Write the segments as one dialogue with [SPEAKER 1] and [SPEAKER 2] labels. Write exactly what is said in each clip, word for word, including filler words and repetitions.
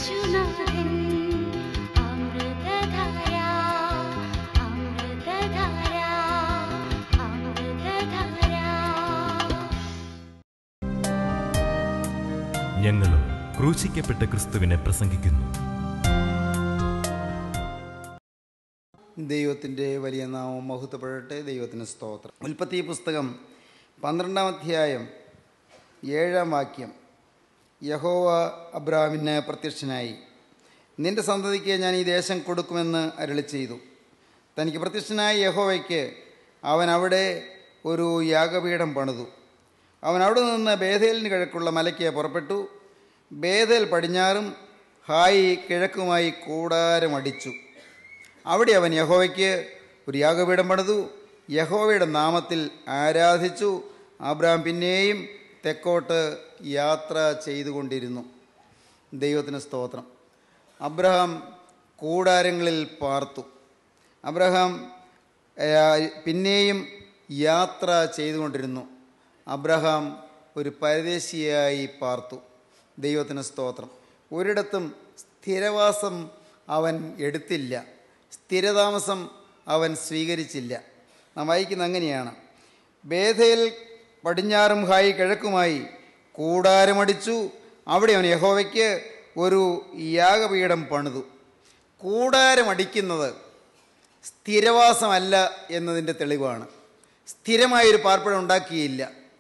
[SPEAKER 1] യേശുനാഥൻ അമൃതധാര അമൃതധാര അമൃതധാര.
[SPEAKER 2] ഞങ്ങളും ക്രൂശിക്കപ്പെട്ട ക്രിസ്തുവിനെ പ്രസംഗിക്കുന്നു.
[SPEAKER 3] ദൈവത്തിൻ്റെ വലിയ നാമം മഹത്വപ്പെടട്ടെ. ദൈവത്തിന് സ്തോത്രം. ഉൽപ്പത്തി പുസ്തകം പന്ത്രണ്ടാം അധ്യായം ഏഴാം വാക്യം. യഹോവ അബ്രാമിന് പ്രത്യക്ഷനായി, നിന്റെ സന്തതിക്ക് ഞാൻ ഈ ദേശം കൊടുക്കുമെന്ന് അരുളി ചെയ്തു. തനിക്ക് പ്രത്യക്ഷനായ യഹോവയ്ക്ക് അവൻ അവിടെ ഒരു യാഗപീഠം പണിതു. അവൻ അവിടെ നിന്ന് ബേഥേലിന് കിഴക്കുള്ള മലയ്ക്ക് പുറപ്പെട്ടു. ബേഥേൽ പടിഞ്ഞാറും ഹായി കിഴക്കുമായി കൂടാരമടിച്ചു. അവിടെ അവൻ യഹോവയ്ക്ക് ഒരു യാഗപീഠം പണിതു, യഹോവയുടെ നാമത്തിൽ ആരാധിച്ചു. അബ്രാം പിന്നെയും തെക്കോട്ട് യാത്ര ചെയ്തുകൊണ്ടിരുന്നു. ദൈവത്തിന് സ്തോത്രം. അബ്രഹാം കൂടാരങ്ങളിൽ പാർത്തു. അബ്രഹാം പിന്നെയും യാത്ര ചെയ്തുകൊണ്ടിരുന്നു. അബ്രഹാം ഒരു പരദേശിയായി പാർത്തു. ദൈവത്തിന് സ്തോത്രം. ഒരിടത്തും സ്ഥിരവാസം അവൻ എടുത്തില്ല, സ്ഥിരതാമസം അവൻ സ്വീകരിച്ചില്ല. നാം വായിക്കുന്ന അങ്ങനെയാണ്: ബേഥേൽ പടിഞ്ഞാറും ഹായി കിഴക്കുമായി കൂടാരമടിച്ചു. അവിടെ അവൻ യഹോവയ്ക്ക് ഒരു യാഗപീഠം പണിതു. കൂടാരമടിക്കുന്നത് സ്ഥിരവാസമല്ല എന്നതിൻ്റെ തെളിവാണ്. സ്ഥിരമായൊരു പാർപ്പിടം ഉണ്ടാക്കിയില്ല.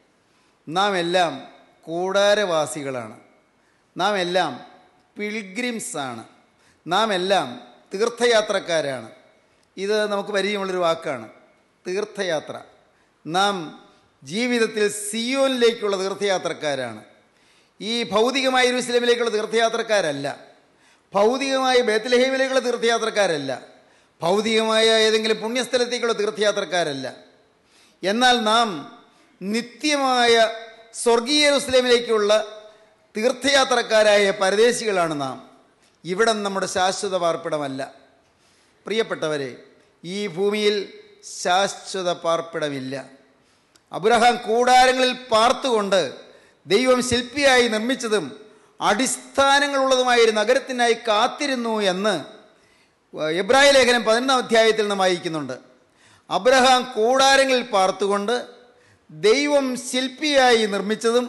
[SPEAKER 3] നാം എല്ലാം കൂടാരവാസികളാണ്. നാം എല്ലാം പിൽഗ്രിംസാണ്. നാം എല്ലാം തീർത്ഥയാത്രക്കാരാണ്. ഇത് നമുക്ക് പരിചയമുള്ളൊരു വാക്കാണ്, തീർത്ഥയാത്ര. നാം ജീവിതത്തിൽ സിയോനിലേക്കുള്ള തീർത്ഥയാത്രക്കാരാണ്. ഈ ഭൗതികമായ യെരൂശലേമിലേക്കുള്ള തീർത്ഥയാത്രക്കാരല്ല, ഭൗതികമായ ബേത്ലഹേമിലേക്കുള്ള തീർത്ഥയാത്രക്കാരല്ല, ഭൗതികമായ ഏതെങ്കിലും പുണ്യസ്ഥലത്തേക്കുള്ള തീർത്ഥയാത്രക്കാരല്ല. എന്നാൽ നാം നിത്യമായ സ്വർഗീയ യെരൂശലേമിലേക്കുള്ള തീർത്ഥയാത്രക്കാരായ പരദേശികളാണ് നാം. ഇവിടം നമ്മുടെ ശാശ്വത പാർപ്പിടമല്ല. പ്രിയപ്പെട്ടവരെ, ഈ ഭൂമിയിൽ ശാശ്വത പാർപ്പിടമില്ല. അബ്രഹാം കൂടാരങ്ങളിൽ പാർത്തുകൊണ്ട് ദൈവം ശില്പിയായി നിർമ്മിച്ചതും അടിസ്ഥാനങ്ങളുള്ളതുമായൊരു നഗരത്തിനായി കാത്തിരുന്നു എന്ന് എബ്രായ ലേഖനം പതിനൊന്നാം അധ്യായത്തിൽ നാം വായിക്കുന്നുണ്ട്. അബ്രഹാം കൂടാരങ്ങളിൽ പാർത്തുകൊണ്ട് ദൈവം ശില്പിയായി നിർമ്മിച്ചതും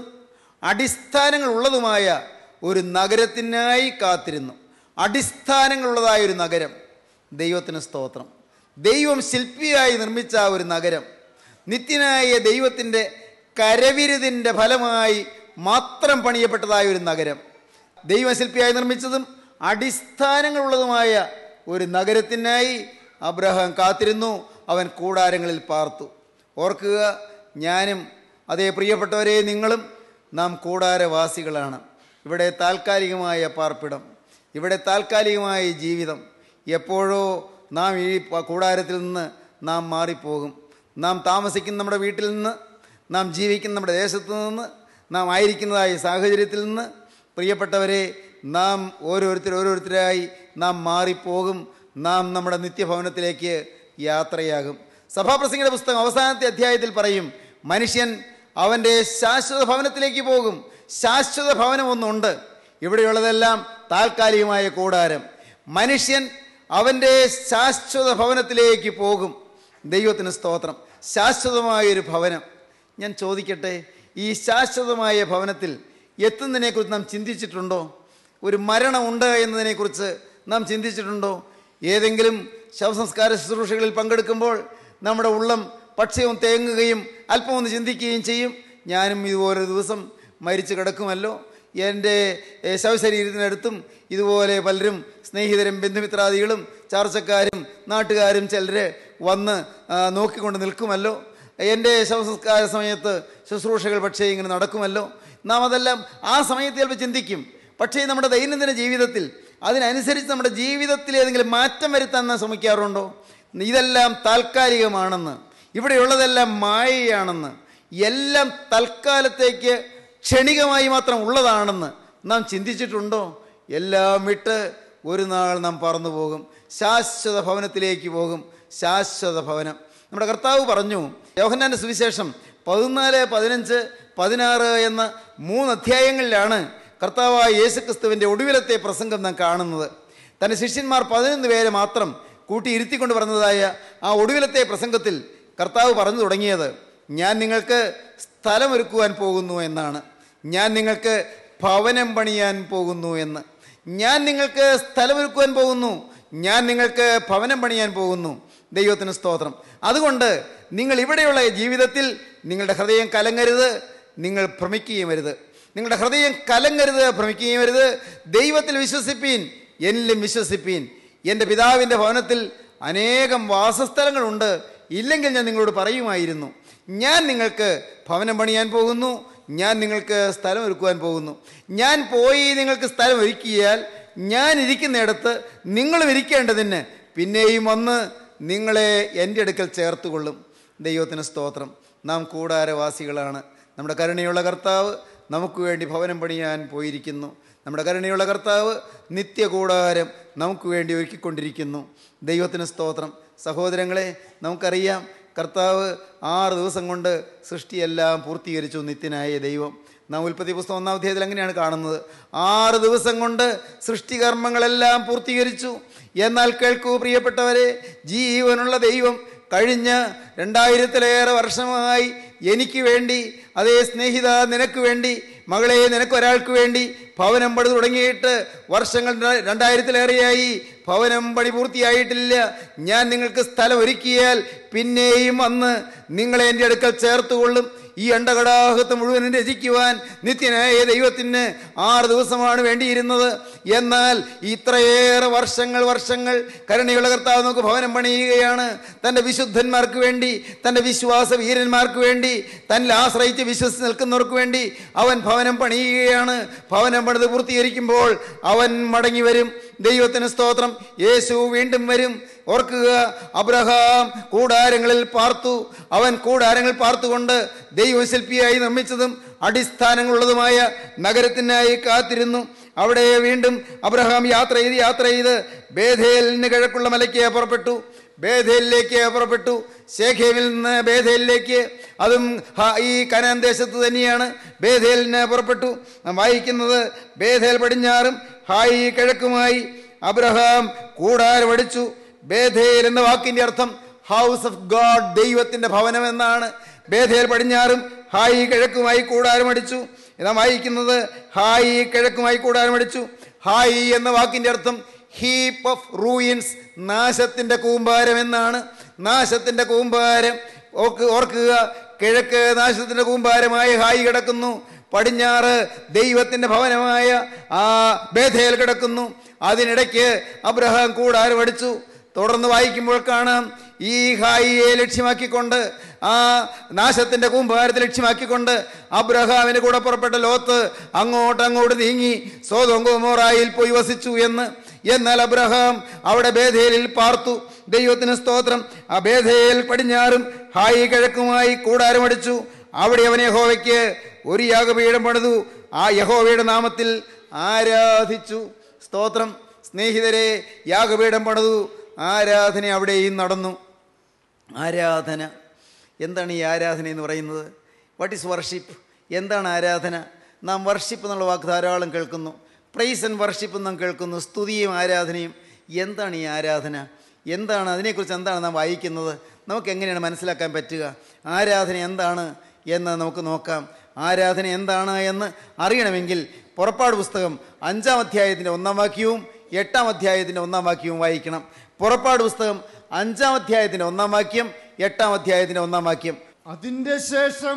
[SPEAKER 3] അടിസ്ഥാനങ്ങളുള്ളതുമായ ഒരു നഗരത്തിനായി കാത്തിരുന്നു. അടിസ്ഥാനങ്ങളുള്ളതായൊരു നഗരം. ദൈവത്തിന് സ്തോത്രം. ദൈവം ശില്പിയായി നിർമ്മിച്ച ഒരു നഗരം, നിത്യനായ ദൈവത്തിൻ്റെ കരവിരുതിൻ്റെ ഫലമായി മാത്രം പണിയപ്പെട്ടതായ ഒരു നഗരം, ദൈവശില്പിയായി നിർമ്മിച്ചതും അടിസ്ഥാനങ്ങളുള്ളതുമായ ഒരു നഗരത്തിനായി അബ്രഹാം കാത്തിരുന്നു. അവൻ കൂടാരങ്ങളിൽ പാർത്തു. ഓർക്കുക, ഞാനും അതേ പ്രിയപ്പെട്ടവരെ നിങ്ങളും നാം കൂടാരവാസികളാണ്. ഇവിടെ താൽക്കാലികമായ പാർപ്പിടം, ഇവിടെ താൽക്കാലികമായ ജീവിതം. എപ്പോഴോ നാം ഈ കൂടാരത്തിൽ നിന്ന് നാം മാറിപ്പോകും. നാം താമസിക്കുന്ന നമ്മുടെ വീട്ടിൽ നിന്ന്, നാം ജീവിക്കുന്ന നമ്മുടെ ദേശത്തു നിന്ന്, നാം ആയിരിക്കുന്നതായ സാഹചര്യത്തിൽ നിന്ന് പ്രിയപ്പെട്ടവരെ നാം ഓരോരുത്തർ ഓരോരുത്തരായി നാം മാറിപ്പോകും. നാം നമ്മുടെ നിത്യഭവനത്തിലേക്ക് യാത്രയാകും. സഭാപ്രസംഗിയുടെ പുസ്തകം അവസാനത്തെ അധ്യായത്തിൽ പറയും, മനുഷ്യൻ അവൻ്റെ ശാശ്വത ഭവനത്തിലേക്ക് പോകും. ശാശ്വത ഭവനം ഒന്നുണ്ട്, ഇവിടെയുള്ളതെല്ലാം താൽക്കാലികമായ കൂടാരം. മനുഷ്യൻ അവൻ്റെ ശാശ്വത ഭവനത്തിലേക്ക് പോകും. ദൈവത്തിന് സ്തോത്രം. ശാശ്വതമായൊരു ഭവനം. ഞാൻ ചോദിക്കട്ടെ, ഈ ശാശ്വതമായ ഭവനത്തിൽ എത്തുന്നതിനെക്കുറിച്ച് നാം ചിന്തിച്ചിട്ടുണ്ടോ? ഒരു മരണമുണ്ട് എന്നതിനെക്കുറിച്ച് നാം ചിന്തിച്ചിട്ടുണ്ടോ? ഏതെങ്കിലും ശവസംസ്കാര ശുശ്രൂഷകളിൽ പങ്കെടുക്കുമ്പോൾ നമ്മുടെ ഉള്ളം പക്ഷവും തേങ്ങുകയും അല്പം ഒന്ന് ചിന്തിക്കുകയും ചെയ്യും. ഞാനും ഇതുപോലൊരു ദിവസം മരിച്ചു കിടക്കുമല്ലോ, എൻ്റെ ശവശരീരത്തിനടുത്തും ഇതുപോലെ പലരും സ്നേഹിതരും ബന്ധുമിത്രാദികളും ചാർച്ചക്കാരും നാട്ടുകാരും ചിലർ വന്ന് നോക്കിക്കൊണ്ട് നിൽക്കുമല്ലോ. എൻ്റെ ശവസംസ്കാര സമയത്ത് ശുശ്രൂഷകൾ പക്ഷേ ഇങ്ങനെ നടക്കുമല്ലോ. നാം അതെല്ലാം ആ സമയത്ത് ചിലപ്പോൾ ചിന്തിക്കും. പക്ഷേ നമ്മുടെ ദൈനംദിന ജീവിതത്തിൽ അതിനനുസരിച്ച് നമ്മുടെ ജീവിതത്തിൽ ഏതെങ്കിലും മാറ്റം വരുത്താൻ നാം ശ്രമിക്കാറുണ്ടോ? ഇതെല്ലാം താൽക്കാലികമാണെന്ന്, ഇവിടെയുള്ളതെല്ലാം മായയാണെന്ന്, എല്ലാം തൽക്കാലത്തേക്ക് ക്ഷണികമായി മാത്രം ഉള്ളതാണെന്ന് നാം ചിന്തിച്ചിട്ടുണ്ടോ? എല്ലാം വിട്ട് ഒരു നാൾ നാം പറന്നു പോകും, ശാശ്വത ഭവനത്തിലേക്ക് പോകും. ശാശ്വത ഭവനം നമ്മുടെ കർത്താവ് പറഞ്ഞു. യോഹന്നാന്റെ സുവിശേഷം പതിനാല്, പതിനഞ്ച്, പതിനാറ് എന്ന മൂന്ന് അധ്യായങ്ങളിലാണ് കർത്താവായ യേശുക്രിസ്തുവിൻ്റെ ഒടുവിലത്തെ പ്രസംഗം നാം കാണുന്നത്. തൻ്റെ ശിഷ്യന്മാർ പതിനൊന്ന് പേരെ മാത്രം കൂട്ടി ഇരുത്തിക്കൊണ്ട് പറഞ്ഞതായ ആ ഒടുവിലത്തെ പ്രസംഗത്തിൽ കർത്താവ് പറഞ്ഞു തുടങ്ങിയത്, ഞാൻ നിങ്ങൾക്ക് സ്ഥലമൊരുക്കുവാൻ പോകുന്നു എന്നാണ്. ഞാൻ നിങ്ങൾക്ക് ഭവനം പണിയാൻ പോകുന്നു എന്ന്. ഞാൻ നിങ്ങൾക്ക് സ്ഥലമൊരുക്കുവാൻ പോകുന്നു, ഞാൻ നിങ്ങൾക്ക് ഭവനം പണിയാൻ പോകുന്നു. ദൈവത്തിന് സ്തോത്രം. അതുകൊണ്ട് നിങ്ങൾ ഇവിടെയുള്ള ജീവിതത്തിൽ നിങ്ങളുടെ ഹൃദയം കലങ്ങരുത്, നിങ്ങൾ ഭ്രമിക്കുകയും വരുത്. നിങ്ങളുടെ ഹൃദയം കലങ്ങരുത്, ഭ്രമിക്കുകയും വരുത്. ദൈവത്തിൽ വിശ്വസിപ്പീൻ, എന്നിലും വിശ്വസിപ്പീൻ. എൻ്റെ പിതാവിൻ്റെ ഭവനത്തിൽ അനേകം വാസസ്ഥലങ്ങളുണ്ട്, ഇല്ലെങ്കിൽ ഞാൻ നിങ്ങളോട് പറയുമായിരുന്നു. ഞാൻ നിങ്ങൾക്ക് ഭവനം പണിയാൻ പോകുന്നു, ഞാൻ നിങ്ങൾക്ക് സ്ഥലം ഒരുക്കുവാൻ പോകുന്നു. ഞാൻ പോയി നിങ്ങൾക്ക് സ്ഥലം ഒരുക്കിയാൽ ഞാൻ ഇരിക്കുന്നിടത്ത് നിങ്ങളും ഇരിക്കേണ്ടതിന് പിന്നെയും വന്ന് നിങ്ങളെ എൻ്റെ അടുക്കൽ ചേർത്തുകൊള്ളും. ദൈവത്തിന് സ്തോത്രം. നാം കൂടാരവാസികളാണ്. നമ്മുടെ കരുണയുള്ള കർത്താവ് നമുക്ക് വേണ്ടി ഭവനം പണിയാൻ പോയിരിക്കുന്നു. നമ്മുടെ കരുണയുള്ള കർത്താവ് നിത്യകൂടാരം നമുക്ക് വേണ്ടി ഒരുക്കിക്കൊണ്ടിരിക്കുന്നു. ദൈവത്തിന് സ്തോത്രം. സഹോദരങ്ങളെ, നമുക്കറിയാം കർത്താവ് ആറ് ദിവസം കൊണ്ട് സൃഷ്ടിയെല്ലാം പൂർത്തീകരിച്ചു. നിത്യനായ ദൈവം. നാം ഉൽപ്പത്തി പുസ്തകം ഒന്നാം അധ്യായത്തിൽ അങ്ങനെയാണ് കാണുന്നത്. ആറ് ദിവസം കൊണ്ട് സൃഷ്ടികർമ്മങ്ങളെല്ലാം പൂർത്തീകരിച്ചു. എന്നാൽ കേൾക്കൂ പ്രിയപ്പെട്ടവരെ, ജീവനുള്ള ദൈവം കഴിഞ്ഞ രണ്ടായിരത്തിലേറെ വർഷമായി എനിക്ക് വേണ്ടി, അതേ സ്നേഹിത നിനക്ക് വേണ്ടി, മകളെ നിനക്കൊരാൾക്ക് വേണ്ടി ഭവനം പണി തുടങ്ങിയിട്ട് വർഷങ്ങൾ രണ്ടായിരത്തിലേറെയായി. ഭവനം പണി പൂർത്തിയായിട്ടില്ല. ഞാൻ നിങ്ങൾക്ക് സ്ഥലം ഒരുക്കിയാൽ പിന്നെയും വന്ന് നിങ്ങളെ എൻ്റെ അടുക്കൽ ചേർത്തുകൊള്ളും. ഈ അണ്ടകടാഹത്ത് മുഴുവനും രചിക്കുവാൻ നിത്യനായ ദൈവത്തിന് ആറ് ദിവസമാണ് വേണ്ടിയിരുന്നത്. എന്നാൽ ഇത്രയേറെ വർഷങ്ങൾ വർഷങ്ങൾ കരുണയുള്ള കർത്താവ് നമുക്ക് ഭവനം പണിയുകയാണ്. തൻ്റെ വിശുദ്ധന്മാർക്ക് വേണ്ടി, തൻ്റെ വിശ്വാസ വീരന്മാർക്ക് വേണ്ടി, തന്നിൽ ആശ്രയിച്ച് വിശ്വസിച്ച് നിൽക്കുന്നവർക്ക് വേണ്ടി അവൻ ഭവനം പണിയുകയാണ്. ഭവനം പണിത് പൂർത്തീകരിക്കുമ്പോൾ അവൻ മടങ്ങി വരും. ദൈവത്തിന് സ്തോത്രം. യേശു വീണ്ടും വരും. ഓർക്കുക, അബ്രഹാം കൂടാരങ്ങളിൽ പാർത്തു. അവൻ കൂടാരങ്ങൾ പാർത്തുകൊണ്ട് ദൈവം ശില്പിയായി നിർമ്മിച്ചതും അടിസ്ഥാനങ്ങളുള്ളതുമായ നഗരത്തിനായി കാത്തിരുന്നു. അവിടെ വീണ്ടും അബ്രഹാം യാത്ര ചെയ്ത് യാത്ര ചെയ്ത് ബേഥേലിന് കിഴക്കുള്ള മലയ്ക്ക് പുറപ്പെട്ടു. ബേഥേലിലേക്ക് പുറപ്പെട്ടു. ശേഖേമിൽ നിന്ന് ബേഥേലിലേക്ക്, അതും ഈ കനാൻ ദേശത്ത് തന്നെയാണ്. ബേഥേലിന് പുറപ്പെട്ടു. നാം വായിക്കുന്നത്, ബേഥേൽ പടിഞ്ഞാറും ഹായി കിഴക്കുമായി അബ്രഹാം കൂടാരമടിച്ചു. ബേഥേൽ എന്ന വാക്കിന്റെ അർത്ഥം ഹൗസ് ഓഫ് ഗോഡ്, ദൈവത്തിന്റെ ഭവനം എന്നാണ്. ബേഥേൽ പടിഞ്ഞാറും ഹായി കിഴക്കുമായി കൂടാരമടിച്ചു. നാം വായിക്കുന്നത്, ഹായി കിഴക്കുമായി കൂടാരമടിച്ചു. ഹായി എന്ന വാക്കിന്റെ അർത്ഥം ഹീപ്പ് ഓഫ് റൂയിൻസ്, നാശത്തിന്റെ കൂമ്പാരം എന്നാണ്. നാശത്തിന്റെ കൂമ്പാരം. ഓർക്കുക, കിഴക്ക് നാശത്തിന്റെ കൂമ്പാരമായി ഹായി കിടക്കുന്നു. പടിഞ്ഞാറ് ദൈവത്തിന്റെ ഭവനമായ ആ ബേഥേൽ കിടക്കുന്നു. അതിനിടയ്ക്ക് അബ്രഹാം കൂടാരം അടിച്ചു. തുടർന്ന് വായിക്കുമ്പോൾ കാണാം, ഈ ഹായിയെ ലക്ഷ്യമാക്കിക്കൊണ്ട്, ആ നാശത്തിന്റെ കൂമ്പാരത്തെ ലക്ഷ്യമാക്കിക്കൊണ്ട് അബ്രഹാമിന് കൂടെ പുറപ്പെട്ട ലോത്ത് അങ്ങോട്ട് അങ്ങോട്ട് നീങ്ങി സോദോം ഗൊമോറായിൽ പോയി വസിച്ചു എന്ന്. എന്നാൽ അബ്രഹാം അവിടെ ബേഥേലിൽ പാർത്തു. ദൈവത്തിന് സ്തോത്രം. ആ ബേഥേൽ പടിഞ്ഞാറും ഹായി കിഴക്കുമായി കൂടാരമടിച്ചു. അവിടെ അവൻ യഹോവയ്ക്ക് ഒരു യാഗപീഠം പണിതു. ആ യഹോവയുടെ നാമത്തിൽ ആരാധിച്ചു. സ്തോത്രം. സ്നേഹിതരെ, യാഗപീഠം പണിതു. ആരാധന അവിടെയും നടന്നു. ആരാധന എന്താണ്? ഈ ആരാധന എന്ന് പറയുന്നത് വാട്ട് ഈസ് വർഷിപ്പ്? എന്താണ് ആരാധന? നാം വർഷിപ്പ് എന്നുള്ള വാക്ക് ധാരാളം കേൾക്കുന്നു. പ്രൈസ് ആൻഡ് വർഷിപ്പ് നാം കേൾക്കുന്നു. സ്തുതിയും ആരാധനയും. എന്താണ് ഈ ആരാധന? എന്താണ് അതിനെക്കുറിച്ച്? എന്താണ് നാം വായിക്കുന്നത്? നമുക്ക് എങ്ങനെയാണ് മനസ്സിലാക്കാൻ പറ്റുക? ആരാധന എന്താണ് എന്ന് നമുക്ക് നോക്കാം. ആരാധന എന്താണ് എന്ന് അറിയണമെങ്കിൽ പുറപ്പാട് പുസ്തകം അഞ്ചാം അധ്യായത്തിൻ്റെ ഒന്നാം വാക്യവും എട്ടാം അധ്യായത്തിൻ്റെ ഒന്നാം വാക്യവും വായിക്കണം. പുറപ്പാട് പുസ്തകം അഞ്ചാം അധ്യായത്തിൻ്റെ ഒന്നാം വാക്യം, എട്ടാം അധ്യായത്തിൻ്റെ ഒന്നാം വാക്യം.
[SPEAKER 1] അതിന്റെ ശേഷം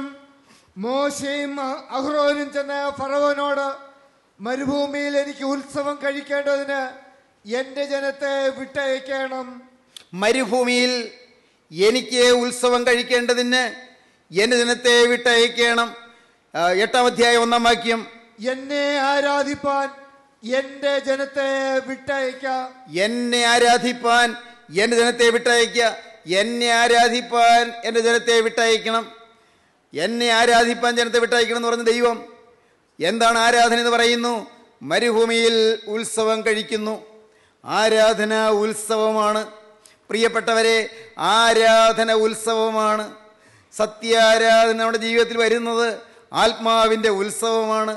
[SPEAKER 1] മോശയും അഹ്റോനും ചെന്ന ഫറവോനോട്, മരുഭൂമിയിൽ എനിക്ക് ഉത്സവം കഴിക്കേണ്ടതിന് എന്റെ ജനത്തെ വിട്ടയക്കണം.
[SPEAKER 3] മരുഭൂമിയിൽ എനിക്ക് ഉത്സവം കഴിക്കേണ്ടതിന് എന്റെ ജനത്തെ വിട്ടയക്കണം. എട്ടാം അധ്യായം ഒന്നാം വാക്യം.
[SPEAKER 1] എന്നെ ആരാധിപ്പാൻ എന്റെ ജനത്തെ വിട്ടയക്ക.
[SPEAKER 3] എന്നെ ആരാധിപ്പാൻ എന്റെ ജനത്തെ വിട്ടയക്ക. എന്നെ ആരാധിപ്പാൻ എന്റെ ജനത്തെ വിട്ടയക്കണം. എന്നെ ആരാധിപ്പാൻ ജനത്തെ വിട്ടയക്കണം എന്ന് പറഞ്ഞ ദൈവം എന്താണ് ആരാധന എന്ന് പറയുന്നു? മരുഭൂമിയിൽ ഉത്സവം കഴിക്കുന്നു. ആരാധന ഉത്സവമാണ് പ്രിയപ്പെട്ടവരെ. ആരാധന ഉത്സവമാണ്. സത്യാരാധന നമ്മുടെ ജീവിതത്തിൽ വരുന്നത് ആത്മാവിൻ്റെ ഉത്സവമാണ്.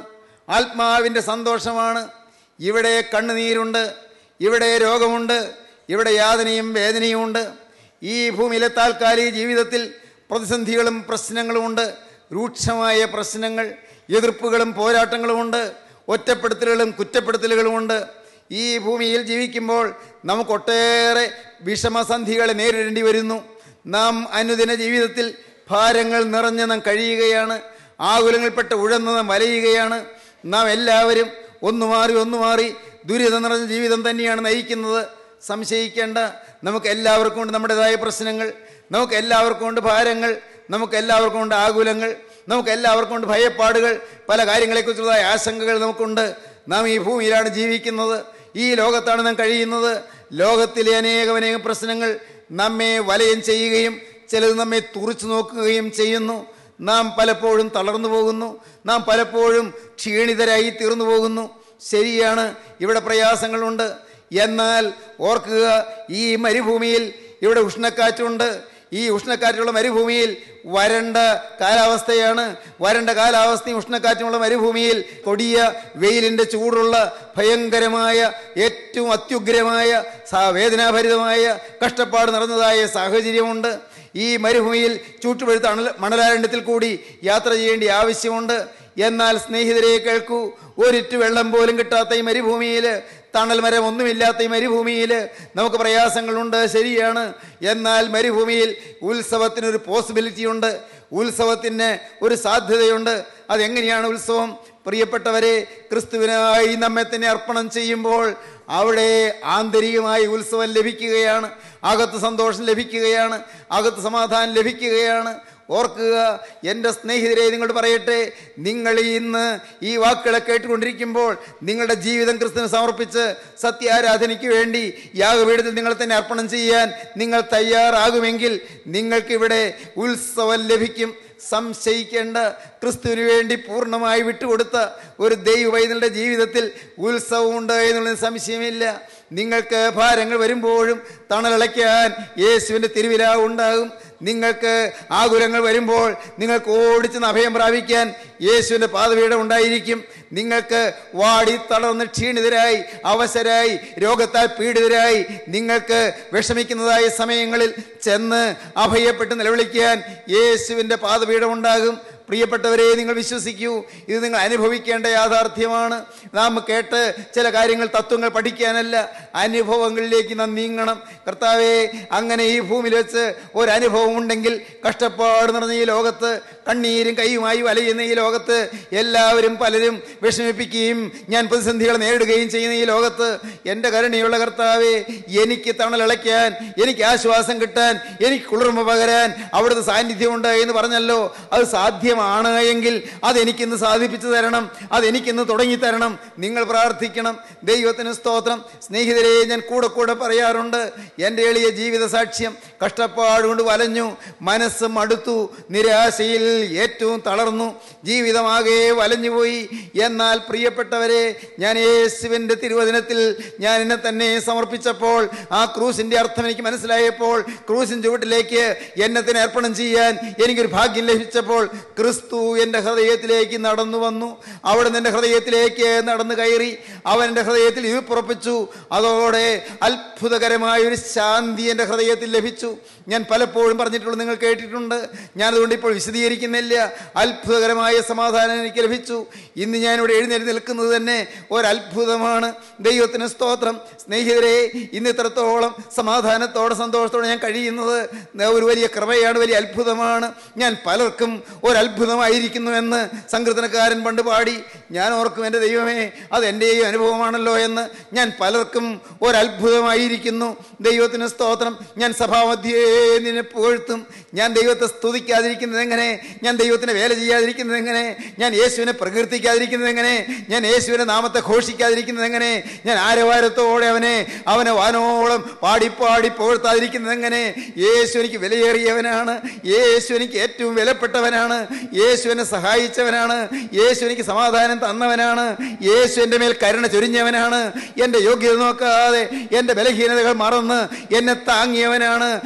[SPEAKER 3] ആത്മാവിൻ്റെ സന്തോഷമാണ്. ഇവിടെ കണ്ണുനീരുണ്ട്, ഇവിടെ രോഗമുണ്ട്, ഇവിടെ യാതനയും വേദനയുമുണ്ട്. ഈ ഭൂമിയിലെ താൽക്കാലിക ജീവിതത്തിൽ പ്രതിസന്ധികളും പ്രശ്നങ്ങളുമുണ്ട്. രൂക്ഷമായ പ്രശ്നങ്ങൾ, എതിർപ്പുകളും പോരാട്ടങ്ങളുമുണ്ട്. ഒറ്റപ്പെടുത്തലുകളും കുറ്റപ്പെടുത്തലുകളുമുണ്ട്. ഈ ഭൂമിയിൽ ജീവിക്കുമ്പോൾ നമുക്കൊട്ടേറെ വിഷമസന്ധികളെ നേരിടേണ്ടി വരുന്നു. നാം അനുദിന ജീവിതത്തിൽ ഭാരങ്ങൾ നിറഞ്ഞ് നാം കഴിയുകയാണ്. ആകുലങ്ങൾപ്പെട്ട് ഉഴന്ന് നാം വലയുകയാണ്. നാം എല്ലാവരും ഒന്നു മാറി ഒന്നു മാറി ദുരിതം നിറഞ്ഞ ജീവിതം തന്നെയാണ് നയിക്കുന്നത്. സംശയിക്കേണ്ട, നമുക്ക് എല്ലാവർക്കും ഉണ്ട് നമ്മുടേതായ പ്രശ്നങ്ങൾ, നമുക്ക് എല്ലാവർക്കും ഉണ്ട് ഭാരങ്ങൾ, നമുക്ക് എല്ലാവർക്കും ഉണ്ട് ആകുലങ്ങൾ, നമുക്ക് എല്ലാവർക്കും ഉണ്ട് ഭയപ്പാടുകൾ, പല കാര്യങ്ങളെക്കുറിച്ചുള്ളതായ ആശങ്കകൾ നമുക്കുണ്ട്. നാം ഈ ഭൂമിയിലാണ് ജീവിക്കുന്നത്, ഈ ലോകത്താണ് നാം കഴിയുന്നത്. ലോകത്തിലെ അനേകമനേകം പ്രശ്നങ്ങൾ നമ്മെ വലയം ചെയ്യുകയും ചിലത് നമ്മെ തുറിച്ചു നോക്കുകയും ചെയ്യുന്നു. നാം പലപ്പോഴും തളർന്നു പോകുന്നു, നാം പലപ്പോഴും ക്ഷീണിതരായി തീർന്നു പോകുന്നു. ശരിയാണ്, ഇവിടെ പ്രയാസങ്ങളുണ്ട്. എന്നാൽ ഓർക്കുക, ഈ മരുഭൂമിയിൽ ഇവിടെ ഉഷ്ണക്കാറ്റുണ്ട്. ഈ ഉഷ്ണക്കാറ്റുള്ള മരുഭൂമിയിൽ വരണ്ട കാലാവസ്ഥയാണ്. വരണ്ട കാലാവസ്ഥയും ഉഷ്ണക്കാറ്റുമുള്ള മരുഭൂമിയിൽ കൊടിയ വെയിലിൻ്റെ ചൂടുള്ള ഭയങ്കരമായ ഏറ്റവും അത്യുഗ്രമായ വേദനാഭരിതമായ കഷ്ടപ്പാട് നിറഞ്ഞതായ സാഹചര്യമുണ്ട്. ഈ മരുഭൂമിയിൽ ചൂട്ടുപഴുത്ത അണൽ മണലാരണ്യത്തിൽ കൂടി യാത്ര ചെയ്യേണ്ട ആവശ്യമുണ്ട്. എന്നാൽ സ്നേഹിതരെ കേൾക്കൂ, ഒരിറ്റു വെള്ളം പോലും കിട്ടാത്ത ഈ മരുഭൂമിയിൽ, തണൽ മരം ഒന്നുമില്ലാത്ത ഈ മരുഭൂമിയിൽ നമുക്ക് പ്രയാസങ്ങളുണ്ട്. ശരിയാണ്. എന്നാൽ മരുഭൂമിയിൽ ഉത്സവത്തിനൊരു പോസിബിലിറ്റി ഉണ്ട്, ഉത്സവത്തിന് ഒരു സാധ്യതയുണ്ട്. അതെങ്ങനെയാണ് ഉത്സവം? പ്രിയപ്പെട്ടവരെ, ക്രിസ്തുവിനായി നമ്മെ തന്നെ അർപ്പണം ചെയ്യുമ്പോൾ അവിടെ ആന്തരികമായി ഉത്സവം ലഭിക്കുകയാണ്, അകത്ത് സന്തോഷം ലഭിക്കുകയാണ്, അകത്ത് സമാധാനം ലഭിക്കുകയാണ്. ഓർക്കുക, എൻ്റെ സ്നേഹിതരെ, നിങ്ങളോട് പറയട്ടെ, നിങ്ങൾ ഇന്ന് ഈ വാക്കുകളെ കേട്ടുകൊണ്ടിരിക്കുമ്പോൾ നിങ്ങളുടെ ജീവിതം ക്രിസ്തുവിന് സമർപ്പിച്ച് സത്യാരാധനയ്ക്ക് വേണ്ടി യാഗപീഠത്തിൽ നിങ്ങൾ തന്നെ അർപ്പണം ചെയ്യാൻ നിങ്ങൾ തയ്യാറാകുമെങ്കിൽ നിങ്ങൾക്കിവിടെ ഉത്സവം ലഭിക്കും. സംശയിക്കേണ്ട, ക്രിസ്തുവിന് വേണ്ടി പൂർണ്ണമായി വിട്ടുകൊടുത്ത ഒരു ദൈവവൈതലുടെ ജീവിതത്തിൽ ഉത്സവമുണ്ട് എന്നുള്ളത് സംശയമില്ല. നിങ്ങൾക്ക് ഭാരങ്ങൾ വരുമ്പോഴും തണലളയ്ക്കാൻ യേശുവിൻ്റെ തിരുവിലാവ് ഉണ്ടാകും. നിങ്ങൾക്ക് ആകുലങ്ങൾ വരുമ്പോൾ നിങ്ങൾക്ക് ഓടിച്ചെന്ന് അഭയം പ്രാപിക്കാൻ യേശുവിൻ്റെ പാദപീഠം ഉണ്ടായിരിക്കും. നിങ്ങൾക്ക് വാടി തളർന്ന് ക്ഷീണിതരായി അവശരായി രോഗത്താൽ പീഡിതരായി നിങ്ങൾക്ക് വിഷമിക്കുന്നതായ സമയങ്ങളിൽ ചെന്ന് അഭയപ്പെട്ട് നിലവിളിക്കാൻ യേശുവിൻ്റെ പാദപീഠം ഉണ്ടാകും. പ്രിയപ്പെട്ടവരെ, നിങ്ങൾ വിശ്വസിക്കൂ, ഇത് നിങ്ങൾ അനുഭവിക്കേണ്ട യാഥാർത്ഥ്യമാണ്. നാം കേട്ട് ചില കാര്യങ്ങൾ തത്വങ്ങൾ പഠിക്കാനല്ല, അനുഭവങ്ങളിലേക്ക് നാം നീങ്ങണം. കർത്താവേ, അങ്ങനെ ഈ ഭൂമിയിൽ വെച്ച് ഒരനുഭവം ഉണ്ടെങ്കിൽ, കഷ്ടപ്പാട് നിറഞ്ഞ ഈ ലോകത്ത്, കണ്ണീരും കൈയുമായി വലയുന്ന ഈ ലോകത്ത്, എല്ലാവരും പലരും വിഷമിപ്പിക്കുകയും ഞാൻ പ്രതിസന്ധികൾ നേരിടുകയും ചെയ്യുന്ന ഈ ലോകത്ത്, എൻ്റെ കരുണയുള്ള കർത്താവേ, എനിക്ക് തണലളയ്ക്കാൻ, എനിക്ക് ആശ്വാസം കിട്ടാൻ, എനിക്ക് കുളിർമ പകരാൻ അവിടുത്തെ സാന്നിധ്യമുണ്ട് എന്ന് പറഞ്ഞല്ലോ. അത് സാധ്യമാണ് എങ്കിൽ അതെനിക്കിന്ന് സാധിപ്പിച്ചു തരണം, അതെനിക്കിന്ന് തുടങ്ങി തരണം. നിങ്ങൾ പ്രാർത്ഥിക്കണം. ദൈവത്തിന് സ്തോത്രം. സ്നേഹിതരെ, ഞാൻ കൂടെ കൂടെ പറയാറുണ്ട്, എൻ്റെ എളിയ ജീവിത സാക്ഷ്യം. കഷ്ടപ്പാടുകൊണ്ട് വലഞ്ഞു, മനസ്സ് മടുത്തു, നിരാശയിൽ ഏറ്റവും തളർന്നു, ജീവിതമാകെ വലഞ്ഞുപോയി. എന്നാൽ പ്രിയപ്പെട്ടവരെ, ഞാൻ യേശുവിൻ്റെ തിരുവചനത്തിൽ ഞാൻ എന്നെ തന്നെ സമർപ്പിച്ചപ്പോൾ, ആ ക്രൂസിൻ്റെ അർത്ഥം എനിക്ക് മനസ്സിലായപ്പോൾ, ക്രൂസിൻ ചുവട്ടിലേക്ക് എന്നെ തന്നെ അർപ്പണം ചെയ്യാൻ എനിക്കൊരു ഭാഗ്യം ലഭിച്ചപ്പോൾ, ക്രിസ്തു എൻ്റെ ഹൃദയത്തിലേക്ക് നടന്നു വന്നു. അവിടുന്ന് എൻ്റെ ഹൃദയത്തിലേക്ക് നടന്നു കയറി, അവൻ എൻ്റെ ഹൃദയത്തിൽ ഇരിപ്പുറപ്പിച്ചു. അതോടെ അത്ഭുതകരമായ ഒരു ശാന്തി എൻ്റെ ഹൃദയത്തിൽ ലഭിച്ചു. ഞാൻ പലപ്പോഴും പറഞ്ഞിട്ടുള്ളത് നിങ്ങൾ കേട്ടിട്ടുണ്ട്, ഞാനതുകൊണ്ട് ഇപ്പോൾ വിശദീകരിക്കുന്നില്ല. അത്ഭുതകരമായ സമാധാനം എനിക്ക് ലഭിച്ചു. ഇന്ന് ഞാനിവിടെ എഴുന്നേറ്റ് നിൽക്കുന്നത് തന്നെ ഒരത്ഭുതമാണ്. ദൈവത്തിന് സ്തോത്രം. സ്നേഹിതരെ, ഇന്ന് ഇത്രത്തോളം സമാധാനത്തോടെ സന്തോഷത്തോടെ ഞാൻ കഴിയുന്നത് ഒരു വലിയ കൃപയാണ്, വലിയ അത്ഭുതമാണ്. ഞാൻ പലർക്കും ഒരത്ഭുതമായിരിക്കുന്നു എന്ന് സങ്കീർത്തനക്കാരൻ പണ്ട് പാടി. ഞാൻ ഓർക്കും, എൻ്റെ ദൈവമേ, അത് എൻ്റെയും അനുഭവമാണല്ലോ എന്ന്. ഞാൻ പലർക്കും ഒരത്ഭുതമായിരിക്കുന്നു. ദൈവത്തിന് സ്തോത്രം. ഞാൻ സഭാമധ്യേ നിന്നെ പുകഴ്ത്തും. ഞാൻ ദൈവത്തെ സ്തുതിക്കാതിരിക്കുന്നത് എങ്ങനെ? ഞാൻ ദൈവത്തിന് വേല ചെയ്യാതിരിക്കുന്നത് എങ്ങനെ? ഞാൻ യേശുവിനെ പ്രകീർത്തിക്കാതിരിക്കുന്നത് എങ്ങനെ? ഞാൻ യേശുവിൻ്റെ നാമത്തെ ഘോഷിക്കാതിരിക്കുന്നത് എങ്ങനെ? ഞാൻ ആരവാരത്തോടെ അവനെ അവനെ വാനോളം പാടിപ്പാടി പുകഴ്ത്താതിരിക്കുന്നത് എങ്ങനെ? യേശു എനിക്ക് വിലയേറിയവനാണ്. യേശു എനിക്ക് ഏറ്റവും വിലപ്പെട്ടവനാണ്. യേശു എന്നെ സഹായിച്ചവനാണ്. യേശു എനിക്ക് സമാധാനം തന്നവനാണ്. യേശു എൻ്റെ മേൽ കരുണ ചൊരിഞ്ഞവനാണ്. എൻ്റെ യോഗ്യത നോക്കാതെ എൻ്റെ ബലഹീനതകൾ മറന്ന് എന്നെ താങ്ങിയവനാണ്.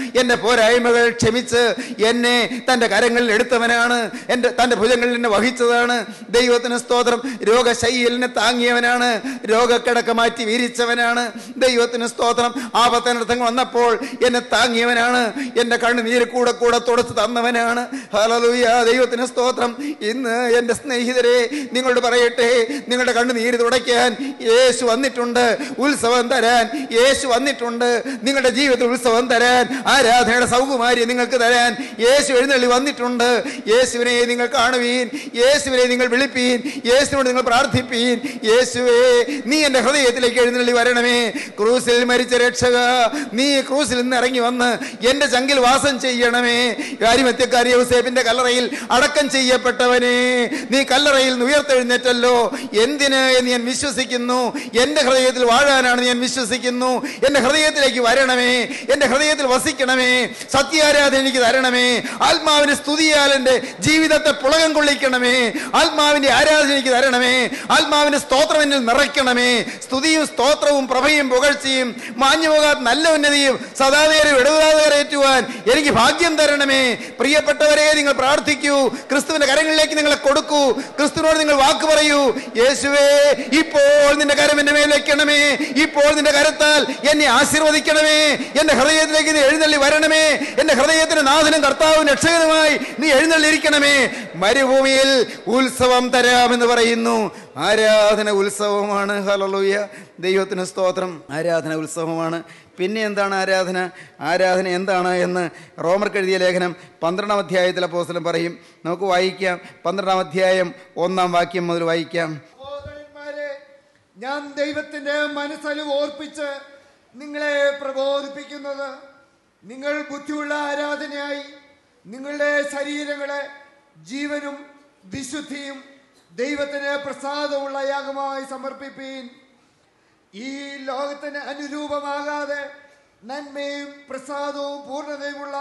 [SPEAKER 3] എൻ്റെ പോരായ്മകൾ ക്ഷമിച്ച് എന്നെ തൻ്റെ കരങ്ങളിൽ എടുത്തവനാണ്. എൻ്റെ തൻ്റെ ഭുജങ്ങളിൽ എന്നെ വഹിച്ചതാണ്. ദൈവത്തിന് സ്തോത്രം. രോഗശൈലിനെ താങ്ങിയവനാണ്. രോഗക്കിടക്ക മാറ്റി വീരിച്ചവനാണ്. ദൈവത്തിന് സ്തോത്രം. ആപത്തനർത്ഥങ്ങൾ വന്നപ്പോൾ എന്നെ താങ്ങിയവനാണ്. എൻ്റെ കണ്ണുനീര് കൂടെ കൂടെ തുടച്ച് തന്നവനാണ്. ഹല്ലേലൂയ. ദൈവത്തിന് സ്തോത്രം. ഇന്ന് എൻ്റെ സ്നേഹിതരെ നിങ്ങളോട് പറയട്ടെ, നിങ്ങളുടെ കണ്ണുനീര് തുടയ്ക്കാൻ യേശു വന്നിട്ടുണ്ട്. ഉത്സവം തരാൻ യേശു വന്നിട്ടുണ്ട്. നിങ്ങളുടെ ജീവിതത്തിൽ ഉത്സവം തരാൻ, ആരാധനയുടെ സൗകുമാര്യം നിങ്ങൾക്ക് തരാൻ യേശു എഴുന്നള്ളി വന്നിട്ടുണ്ട്. യേശുവിനെ നിങ്ങൾ കാണുവീൻ, യേശുവിനെ നിങ്ങൾ വിളിപ്പീൻ, യേശുവിനോട് നിങ്ങൾ പ്രാർത്ഥിപ്പീൻ. യേശുവേ, നീ എൻ്റെ ഹൃദയത്തിലേക്ക് എഴുന്നള്ളി വരണമേ. ക്രൂസിൽ മരിച്ച രക്ഷക, നീ ക്രൂസിൽ നിന്ന് ഇറങ്ങി വന്ന് എൻ്റെ ചങ്കിൽ വാസം ചെയ്യണമേ. അരിമത്യക്കാരി യോസേപ്പിന്റെ കല്ലറയിൽ അടക്കം ചെയ്യപ്പെട്ടവനെ, നീ കല്ലറയിൽ നിന്ന് ഉയർത്തെഴുന്നേറ്റല്ലോ. എന്തിന് എന്ന് ഞാൻ വിശ്വസിക്കുന്നു. എൻ്റെ ഹൃദയത്തിൽ വാഴാനാണ് ഞാൻ വിശ്വസിക്കുന്നു. എൻ്റെ ഹൃദയത്തിലേക്ക് വരണമേ, എൻ്റെ ഹൃദയത്തിൽ വസിക്കണമേ. സത്യാരാധന എനിക്ക് തരണമേ. ആത്മാവിന്റെ സ്തുതിയാൽ എൻ്റെ ജീവിതത്തെ പുളകം കൊള്ളിക്കണമേ. ആത്മാവിന്റെ ആരാധന എനിക്ക് തരണമേ. ആത്മാവിന്റെ സ്തോത്രം എന്നിൽ നിറയ്ക്കണമേ. സ്തുതിയും സ്തോത്രവും പ്രഭയും പുകഴ്ചയും മാഞ്ഞുപോകാത്ത നല്ല ഉന്നതിയും സദാനേരം ഇടപെടാതെ കരയേറ്റുവാൻ എനിക്ക് ഭാഗ്യം തരണമേ. പ്രിയപ്പെട്ടവരെ, നിങ്ങൾ പ്രാർത്ഥിക്കൂ. ക്രിസ്തുവിന്റെ കരങ്ങളിലേക്ക് നിങ്ങളെ കൊടുക്കൂ. ക്രിസ്തുവിനോട് നിങ്ങൾ വാക്ക് പറയൂ. യേശുവേ, ഇപ്പോൾ നിന്റെ കരം എന്റെ മേൽ വെക്കണമേ. ഇപ്പോൾ നിന്റെ കരത്താൽ എന്നെ ആശീർവദിക്കണമേ. എന്റെ ഹൃദയത്തിലേക്ക് നീ എഴുന്നള്ളി വരണമേ. എന്റെ ഹൃദയത്തിന് നാഥനും കർത്താവും രക്ഷകനുമായി നീ എഴുന്നള്ളിയിരിക്കണമേ. മരുഭൂമിയിൽ ഉത്സവം തരാമെന്ന് പറയുന്നു. ആരാധന ഉത്സവമാണ്. ഹല്ലേലൂയ. ദൈവത്തിന് സ്തോത്രം. ആരാധന ഉത്സവമാണ്. പിന്നെ എന്താണ് ആരാധന? ആരാധന എന്താണ് എന്ന് റോമർക്ക് എഴുതിയ ലേഖനം പന്ത്രണ്ടാം അധ്യായത്തിൽ അപ്പോസ്തലൻ പറയും. നമുക്ക് വായിക്കാം. പന്ത്രണ്ടാം അധ്യായം ഒന്നാം വാക്യം മുതൽ വായിക്കാം.
[SPEAKER 1] സഹോദരന്മാരെ, ഞാൻ ദൈവത്തിന്റെ മനസ്സലിവ് ഓർപ്പിച്ച് നിങ്ങളെ പ്രബോധിപ്പിക്കുന്നത്, നിങ്ങൾ ബുദ്ധിയുള്ള ആരാധനയായി നിങ്ങളുടെ ശരീരങ്ങളെ ജീവനും വിശുദ്ധിയും ദൈവത്തിന് പ്രസാദമുള്ള യാഗമായി സമർപ്പിപ്പീൻ. ഈ ലോകത്തിന് അനുരൂപമാകാതെ നന്മയും പ്രസാദവും പൂർണ്ണതയുമുള്ള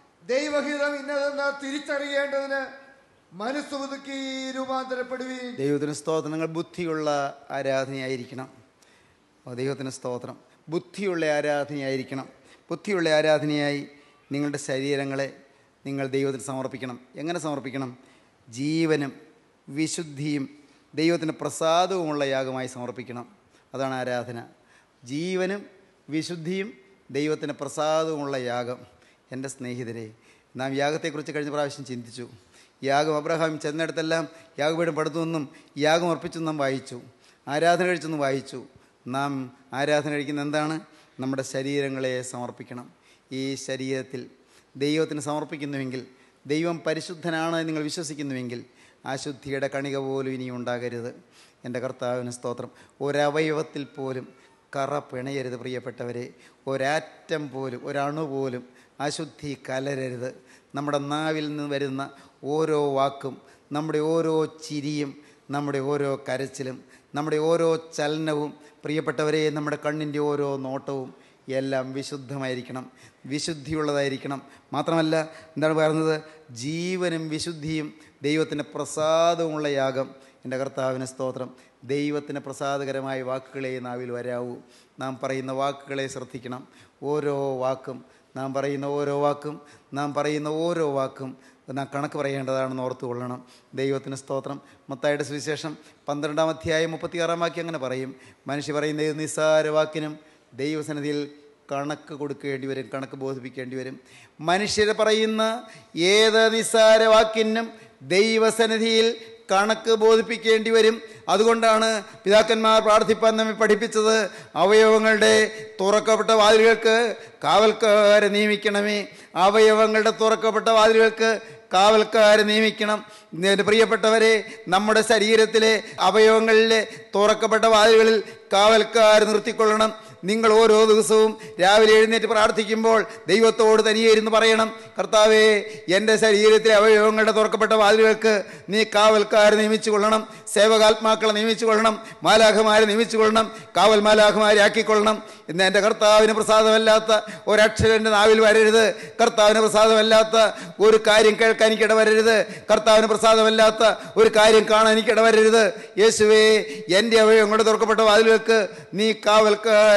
[SPEAKER 1] ദൈവഹിതം ഇന്നതെന്ന് തിരിച്ചറിയേണ്ടതിന് മനസ്സ് പുതുക്കി രൂപാന്തരപ്പെടുവീൻ.
[SPEAKER 3] ദൈവത്തിന് സ്തോത്രം. നിങ്ങൾ ബുദ്ധിയുള്ള ആരാധനയായിരിക്കണം. ദൈവത്തിന് സ്തോത്രം. ബുദ്ധിയുള്ള ആരാധനയായിരിക്കണം. ബുദ്ധിയുള്ള ആരാധനയായി നിങ്ങളുടെ ശരീരങ്ങളെ നിങ്ങൾ ദൈവത്തിന് സമർപ്പിക്കണം. എങ്ങനെ സമർപ്പിക്കണം? ജീവനും വിശുദ്ധിയും ദൈവത്തിന് പ്രസാദവുമുള്ള യാഗമായി സമർപ്പിക്കണം. അതാണ് ആരാധന. ജീവനും വിശുദ്ധിയും ദൈവത്തിന് പ്രസാദവുമുള്ള യാഗം. എൻ്റെ സ്നേഹിതരെ, നാം യാഗത്തെക്കുറിച്ച് കഴിഞ്ഞ പ്രാവശ്യം ചിന്തിച്ചു. യാഗം അബ്രഹാം ചെന്നിടത്തെല്ലാം യാഗപീഠം പടുത്തുവെന്നും യാഗം അർപ്പിച്ചെന്നും നാം വായിച്ചു. ആരാധന കഴിച്ചെന്നും വായിച്ചു. നാം ആരാധന കഴിക്കുന്ന എന്താണ്? നമ്മുടെ ശരീരങ്ങളെ സമർപ്പിക്കണം. ഈ ശരീരത്തിൽ ദൈവത്തിന് സമർപ്പിക്കുന്നുവെങ്കിൽ, ദൈവം പരിശുദ്ധനാണ് നിങ്ങൾ വിശ്വസിക്കുന്നുവെങ്കിൽ, അശുദ്ധിയുടെ കണിക പോലും ഇനി ഉണ്ടാകരുത്. എൻ്റെ കർത്താവിന് സ്തോത്രം. ഒരവയവത്തിൽ പോലും കറ പിണയരുത്. പ്രിയപ്പെട്ടവരെ, ഒരാറ്റം പോലും, ഒരണു പോലും അശുദ്ധി കലരരുത്. നമ്മുടെ നാവിൽ നിന്ന് വരുന്ന ഓരോ വാക്കും, നമ്മുടെ ഓരോ ചിരിയും, നമ്മുടെ ഓരോ കരച്ചിലും, നമ്മുടെ ഓരോ ചലനവും, പ്രിയപ്പെട്ടവരെ, നമ്മുടെ കണ്ണിൻ്റെ ഓരോ നോട്ടവും എല്ലാം വിശുദ്ധമായിരിക്കണം, വിശുദ്ധിയുള്ളതായിരിക്കണം. മാത്രമല്ല, എന്താണ് പറയുന്നത്? ജീവനും വിശുദ്ധിയും ദൈവത്തിന് പ്രസാദമുള്ള യാഗം. എൻ്റെ കർത്താവിന് സ്തോത്രം. ദൈവത്തിന് പ്രസാദകരമായ വാക്കുകളെ നാവിൽ വരാവൂ. നാം പറയുന്ന വാക്കുകളെ ശ്രദ്ധിക്കണം. ഓരോ വാക്കും, നാം പറയുന്ന ഓരോ വാക്കും നാം പറയുന്ന ഓരോ വാക്കും നാം കണക്ക് പറയേണ്ടതാണെന്ന് ഓർത്തു കൊള്ളണം. ദൈവത്തിന് സ്തോത്രം. മത്തായിയുടെ സുവിശേഷം പന്ത്രണ്ടാം അധ്യായം മുപ്പത്തിയാറാം വാക്യം അങ്ങനെ പറയും. മനുഷ്യ പറയുന്ന ഏത് നിസ്സാര വാക്കിനും ദൈവസന്നിധിയിൽ കണക്ക് കൊടുക്കേണ്ടി വരും, കണക്ക് ബോധിപ്പിക്കേണ്ടി വരും. മനുഷ്യർ പറയുന്ന ഏത് നിസ്സാര വാക്കിനും ദൈവസന്നിധിയിൽ കണക്ക് ബോധിപ്പിക്കേണ്ടി വരും. അതുകൊണ്ടാണ് പിതാക്കന്മാർ പ്രാർത്ഥിപ്പാൻ നമ്മെ പഠിപ്പിച്ചത്. അവയവങ്ങളുടെ തുറക്കപ്പെട്ട വാതിലുകൾക്ക് കാവൽക്കാരെ നിയമിക്കണമേ. അവയവങ്ങളുടെ തുറക്കപ്പെട്ട വാതിലുകൾക്ക് കാവൽക്കാരെ നിയമിക്കണം. എൻ്റെ പ്രിയപ്പെട്ടവരെ, നമ്മുടെ ശരീരത്തിലെ അവയവങ്ങളിലെ തുറക്കപ്പെട്ട വാതിലുകളിൽ കാവൽക്കാർ നിർത്തിക്കൊള്ളണം. നിങ്ങൾ ഓരോ ദിവസവും രാവിലെ എഴുന്നേറ്റ് പ്രാർത്ഥിക്കുമ്പോൾ ദൈവത്തോട് തനിയെ ഇരുന്ന് പറയണം, കർത്താവേ, എൻ്റെ ശരീരത്തിലെ അവയവങ്ങളുടെ തുറക്കപ്പെട്ട വാതിലുകൾക്ക് നീ കാവൽക്കാരെ നിയമിച്ചു കൊള്ളണം, സേവകാത്മാക്കളെ നിയമിച്ചു കൊള്ളണം, മാലാഖമാരെ നിയമിച്ചു കൊള്ളണം, കാവൽ മാലാഖമാരെ ആക്കിക്കൊള്ളണം. ഇന്ന് എൻ്റെ കർത്താവിന് പ്രസാദമല്ലാത്ത ഒരക്ഷരം എൻ്റെ നാവിൽ വരരുത്. കർത്താവിന് പ്രസാദമല്ലാത്ത ഒരു കാര്യം കേൾക്കാൻ എനിക്ക് ഇടവരരുത്. കർത്താവിന് പ്രസാദമല്ലാത്ത ഒരു കാര്യം കാണാൻ എനിക്ക് ഇടവരരുത്. യേശുവേ, എൻ്റെ അവയവങ്ങളുടെ തുറക്കപ്പെട്ട വാതിലുകൾക്ക് നീ കാവൽക്കാരെ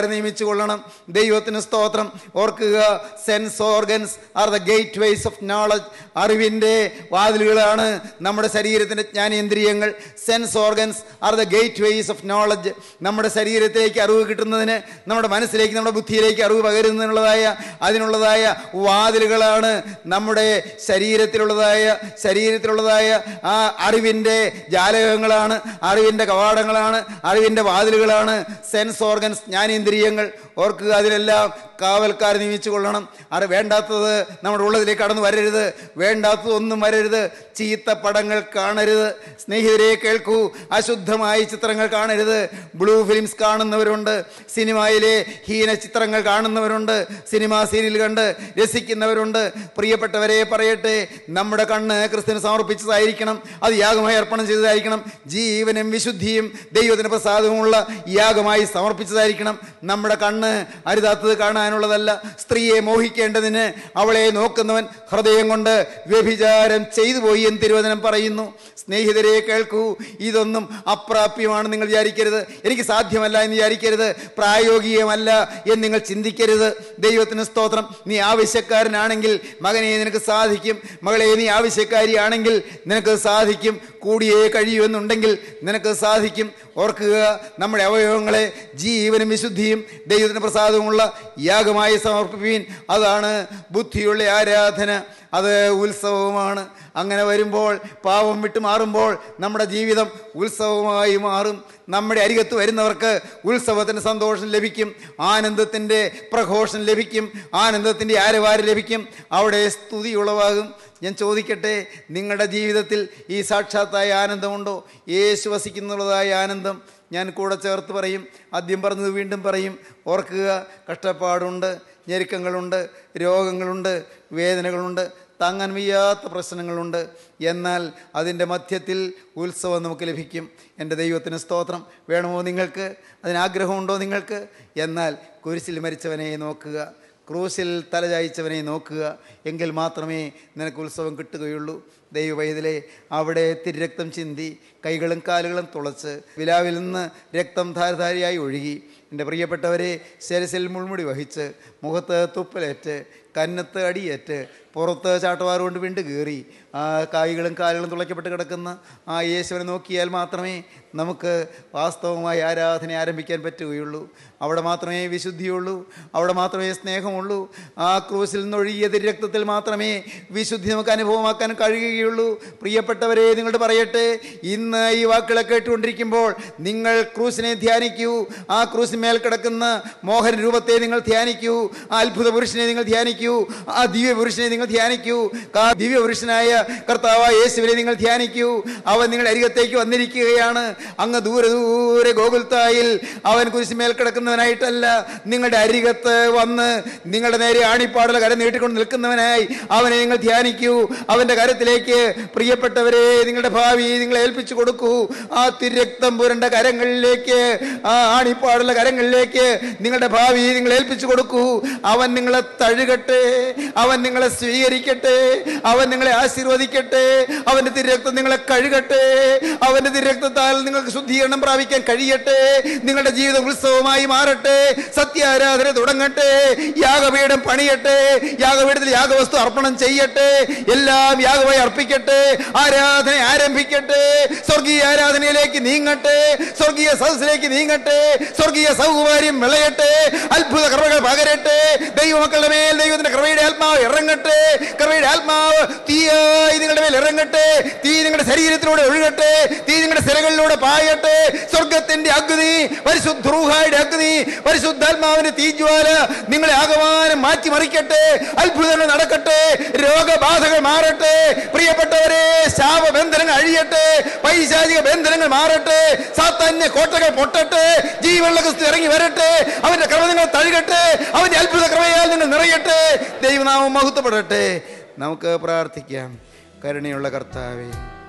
[SPEAKER 3] നിയമിച്ചു കൊള്ളണം. ദൈവത്തിന് സ്തോത്രം. ഓർക്കുക, sense organs are the gateways of knowledge. അറിവിൻ്റെ വാതിലുകളാണ് നമ്മുടെ ശരീരത്തിൻ്റെ ജ്ഞാനേന്ദ്രിയങ്ങൾ. Sense organs are the gateways of knowledge. നമ്മുടെ ശരീരത്തിലേക്ക് അറിവ് കിട്ടുന്നതിന്, നമ്മുടെ മനസ്സിലേക്ക്, നമ്മുടെ ബുദ്ധിയിലേക്ക് അറിവ് പകരുന്നതിനുള്ളതായ അതിനുള്ളതായ വാതിലുകളാണ് നമ്മുടെ ശരീരത്തിലുള്ളതായ ശരീരത്തിലുള്ളതായ ആ അറിവിൻ്റെ ജാലകങ്ങളാണ്, അറിവിൻ്റെ കവാടങ്ങളാണ്, അറിവിൻ്റെ വാതിലുകളാണ് സെൻസ് ഓർഗൻസ്, ജ്ഞാനേന്ദ്രിയങ്ങൾ. ഓർക്കുക, അതിലെല്ലാം കാവൽക്കാർ നിയമിച്ചു കൊള്ളണം. അത് വേണ്ടാത്തത് നമ്മുടെ ഉള്ളതിലേക്ക് കടന്നു വരരുത്, വേണ്ടാത്തതൊന്നും വരരുത്. ചീത്ത പടങ്ങൾ കാണരുത്. സ്നേഹിതരെ കേൾക്കൂ, അശുദ്ധമായ ചിത്രങ്ങൾ കാണരുത്. ബ്ലൂ ഫിലിംസ് കാണുന്നവരുണ്ട്, സിനിമയിലെ ഹീന ചിത്രങ്ങൾ കാണുന്നവരുണ്ട്, സിനിമ സീരിയൽ കണ്ട് രസിക്കുന്നവരുണ്ട്. പ്രിയപ്പെട്ടവരെ പറയട്ടെ, നമ്മുടെ കണ്ണ് ക്രിസ്തുവിന് സമർപ്പിച്ചതായിരിക്കണം, അത് യാഗമായി അർപ്പണം ചെയ്തതായിരിക്കണം, ജീവനും വിശുദ്ധിയും ദൈവത്തിന് പ്രസാദവുമുള്ള യാഗമായി സമർപ്പിച്ചതായിരിക്കണം. നമ്മുടെ കണ്ണ് അരുതാത്തത് കാണാനുള്ളതല്ല. സ്ത്രീയെ മോഹിക്കേണ്ടതിന് അവളെ നോക്കുന്നവൻ ഹൃദയം കൊണ്ട് വ്യഭിചാരം ചെയ്തു പോയി എന്ന് തിരുവചനം പറയുന്നു. സ്നേഹിതരെ കേൾക്കൂ, ഇതൊന്നും അപ്രാപ്യമാണ് നിങ്ങൾ വിചാരിക്കരുത്. എനിക്ക് സാധ്യമല്ല എന്ന് വിചാരിക്കരുത്. പ്രായോഗികമല്ല എന്ന് നിങ്ങൾ ചിന്തിക്കരുത്. ദൈവത്തിന് സ്തോത്രം. നീ ആവശ്യക്കാരനാണെങ്കിൽ മകനെ നിനക്ക് സാധിക്കും, മകളെ നീ ആവശ്യക്കാരിയാണെങ്കിൽ നിനക്ക് സാധിക്കും, കൂടിയേ കഴിയൂ എന്നുണ്ടെങ്കിൽ നിനക്ക് സാധിക്കും. ഓർക്കുക, നമ്മുടെ അവയവങ്ങളെ ജീവനും വിശുദ്ധിയും ദൈവത്തിന് പ്രസാദവുമുള്ള യാഗമായി സമർപ്പിപ്പീൻ. അതാണ് ബുദ്ധിയുള്ള ആരാധന, അത് ഉത്സവമാണ്. അങ്ങനെ വരുമ്പോൾ, പാപം വിട്ടു മാറുമ്പോൾ നമ്മുടെ ജീവിതം ഉത്സവമായി മാറും. നമ്മുടെ അരികത്ത് വരുന്നവർക്ക് ഉത്സവത്തിൻ്റെ സന്തോഷം ലഭിക്കും, ആനന്ദത്തിൻ്റെ പ്രഘോഷം ലഭിക്കും, ആനന്ദത്തിൻ്റെ ആരവാരം ലഭിക്കും, അവിടെ സ്തുതി ഉളവാകും. ഞാൻ ചോദിക്കട്ടെ, നിങ്ങളുടെ ജീവിതത്തിൽ ഈ സാക്ഷാത്തായ ആനന്ദമുണ്ടോ? യേശു വസിക്കുന്നുള്ളതായ ആനന്ദം. ഞാൻ കൂടെ ചേർത്ത് പറയും, ആദ്യം പറഞ്ഞത് വീണ്ടും പറയും. ഓർക്കുക, കഷ്ടപ്പാടുണ്ട്, ഞെരുക്കങ്ങളുണ്ട്, രോഗങ്ങളുണ്ട്, വേദനകളുണ്ട്, താങ്ങാൻ വയ്യാത്ത പ്രശ്നങ്ങളുണ്ട്. എന്നാൽ അതിൻ്റെ മധ്യത്തിൽ ഉത്സവം നമുക്ക് ലഭിക്കും. എൻ്റെ ദൈവത്തിന് സ്തോത്രം. വേണമോ നിങ്ങൾക്ക്? അതിനാഗ്രഹമുണ്ടോ നിങ്ങൾക്ക്? എന്നാൽ കുരിശിൽ മരിച്ചവനെ നോക്കുക, ക്രൂശിൽ തലചായ്ച്ചവനെ നോക്കുക, എങ്കിൽ മാത്രമേ നിനക്ക് ഉത്സവം കിട്ടുകയുള്ളൂ. ദൈവവൈതലേ, അവിടെ തിരുരക്തം ചിന്തി, കൈകളും കാലുകളും തുളച്ച്, വിലാവിൽ നിന്ന് രക്തം ധാരധാരിയായി ഒഴുകി. എൻ്റെ പ്രിയപ്പെട്ടവരെ, ശിരസിൽ മുൾമുടി വഹിച്ച്, മുഖത്ത് തുപ്പലേറ്റ്, കന്നത്ത് അടിയേറ്റ്, പുറത്ത് ചാട്ടവാറ് കൊണ്ട് വിണ്ട് കീറി, ആ കായ്കളും കാലുകളും തുളയ്ക്കപ്പെട്ട് കിടക്കുന്ന ആ യേശുവിനെ നോക്കിയാൽ മാത്രമേ നമുക്ക് വാസ്തവമായി ആരാധന ആരംഭിക്കാൻ പറ്റുകയുള്ളൂ. അവിടെ മാത്രമേ വിശുദ്ധിയുള്ളൂ, അവിടെ മാത്രമേ സ്നേഹമുള്ളൂ. ആ ക്രൂസിൽ നിന്നൊഴുകിയ രക്തത്തിൽ മാത്രമേ വിശുദ്ധി നമുക്ക് അനുഭവമാക്കാൻ കഴിയുകയുള്ളൂ. പ്രിയപ്പെട്ടവരെ, നിങ്ങളുടെ പറയട്ടെ, ഇന്ന് ഈ വാക്കുകളെ കേട്ടുകൊണ്ടിരിക്കുമ്പോൾ നിങ്ങൾ ക്രൂസിനെ ധ്യാനിക്കൂ. ആ ക്രൂസിന്മേൽ കിടക്കുന്ന മോഹന രൂപത്തെ നിങ്ങൾ ധ്യാനിക്കൂ. ആ അത്ഭുത പുരുഷനെ നിങ്ങൾ ധ്യാനിക്കൂ. ആ ദിവ്യ പുരുഷനെ നിങ്ങൾ ധ്യാനിക്കൂ. ആ ദിവ്യ പുരുഷനായ കർത്താവായ യേശുവിനെ നിങ്ങൾ ധ്യാനിക്കൂ. അവൻ നിങ്ങളുടെ അരികത്തേക്ക് വന്നിരിക്കുകയാണ്. അങ്ങ് ദൂരെ ദൂരെ ഗോകുൽത്തായിൽ അവൻ കുരിശുമേൽ കിടക്കുന്നവനായിട്ടല്ല, നിങ്ങളുടെ അരികത്ത് വന്ന് നിങ്ങളുടെ നേരെ ആണിപ്പാടുള്ള കരം നീട്ടിക്കൊണ്ട് നിൽക്കുന്നവനായി അവനെ നിങ്ങൾ ധ്യാനിക്കൂ. അവൻ്റെ കരത്തിലേക്ക് പ്രിയപ്പെട്ടവരെ നിങ്ങളുടെ ഭാവി നിങ്ങളെ ഏൽപ്പിച്ചു കൊടുക്കൂ. ആ തിരക്തം പുരണ്ട കരങ്ങളിലേക്ക്, ആ ആണിപ്പാടുള്ള കരങ്ങളിലേക്ക് നിങ്ങളുടെ ഭാവി നിങ്ങൾ ഏൽപ്പിച്ചു കൊടുക്കൂ. അവൻ നിങ്ങളെ തഴുകട്ടെ, അവൻ നിങ്ങളെ സ്വീകരിക്കട്ടെ, അവൻ നിങ്ങളെ ആശീർവദിക്കട്ടെ, അവൻ്റെ തിരക്തം നിങ്ങളെ കഴുകട്ടെ, അവൻ്റെ തിരക്തത്താൽ നിങ്ങൾക്ക് ശുദ്ധീകരണം പ്രാപിക്കാൻ കഴിയട്ടെ. നിങ്ങളുടെ ജീവിതം ഉത്സവമായി മാറട്ടെ, സത്യാരാധന തുടങ്ങട്ടെ, യാഗപീഠം പണിയട്ടെ, യാഗപീഠത്തിൽ യാഗവസ്തു അർപ്പണം ചെയ്യട്ടെ, എല്ലാം യാഗമായി അർപ്പിക്കട്ടെ, ആരാധന ആരംഭിക്കട്ടെ, സ്വർഗീയ ആരാധനയിലേക്ക് നീങ്ങട്ടെ, സ്വർഗീയ സദസ്സിലേക്ക് നീങ്ങട്ടെ, സ്വർഗീയ സൗകുമാര്യം വിളയട്ടെ, അത്ഭുത കൃപകൾ പകരട്ടെ, ദൈവമക്കളുടെ മേൽ ദൈവത്തിന്റെ കൃപയുടെ ആത്മാവ് ഇറങ്ങട്ടെ, കൃപയുടെ ആത്മാവ് തീയായി നിങ്ങളുടെ മേൽ ഇറങ്ങട്ടെ, തീ നിങ്ങളുടെ ശരീരത്തിലൂടെ ഒഴുകട്ടെ, തീ നിങ്ങളുടെ സ്ഥലങ്ങളിലൂടെ പായട്ടെ. സ്വർഗത്തിന്റെ അഗ്നി, പരിശുദ്ധ റൂഹായുടെ അഗ്നി, പരിശുദ്ധാത്മാവിന്റെ തീജ്വാല നിങ്ങളെ ആകമാനം മാറ്റിമറിക്കട്ടെ, അത്ഭുതങ്ങൾ നടക്കട്ടെ, രോഗബാധകൾ മാറട്ടെ. പ്രിയപ്പെട്ടവരെ, ശാപബന്ധനങ്ങൾ അഴിയട്ടെ, പൈശാചിക ബന്ധനങ്ങൾ മാറട്ടെ, സാത്താന്യ കോട്ടകൾ പൊട്ടട്ടെ, ജീവനുള്ള ക്രിസ്തു ഇറങ്ങി വരട്ടെ, അവന്റെ കൃപ നിങ്ങൾ തഴുകട്ടെ, അവന്റെ അത്ഭുത കൃപയാൽ നിങ്ങൾ നിറയട്ടെ. ദൈവനാമം മഹത്വപ്പെടട്ടെ. നമുക്ക് പ്രാർത്ഥിക്കാം. കരുണയുള്ള കർത്താവേ,